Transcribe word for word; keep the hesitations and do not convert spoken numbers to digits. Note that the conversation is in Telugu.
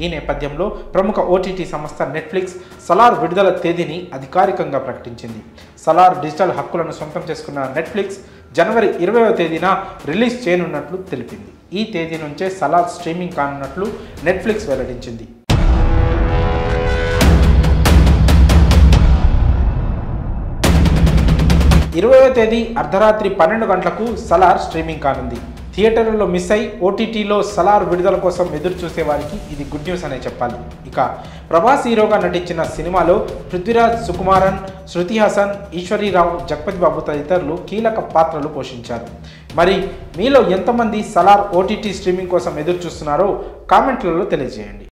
ఈ నేపథ్యంలో ప్రముఖ ఓటీటీ సంస్థ నెట్ఫ్లిక్స్ సలార్ విడుదల తేదీని అధికారికంగా ప్రకటించింది. సలార్ డిజిటల్ హక్కులను సొంతం చేసుకున్న నెట్ఫ్లిక్స్ జనవరి ఇరవైవ తేదీన రిలీజ్ చేయనున్నట్లు తెలిపింది. ఈ తేదీ నుంచే సలార్ స్ట్రీమింగ్ కానున్నట్లు నెట్ఫ్లిక్స్ వెల్లడించింది. ఇరవైవ తేదీ అర్ధరాత్రి పన్నెండు గంటలకు సలార్ స్ట్రీమింగ్ కానుంది. థియేటర్లలో మిస్ అయి ఓటీటీలో సలార్ విడుదల కోసం ఎదురు చూసే వారికి ఇది గుడ్ న్యూస్ అనే చెప్పాలి. ఇక ప్రభాస్ హీరోగా నటించిన సినిమాలో పృథ్వీరాజ్, సుకుమారన్, శృతి హాసన్, ఈశ్వరీరావు, జగపతి బాబు తదితరులు కీలక పాత్రలు పోషించారు. మరి మీలో ఎంతమంది సలార్ ఓటీటీ స్ట్రీమింగ్ కోసం ఎదురు చూస్తున్నారో కామెంట్లలో తెలియజేయండి.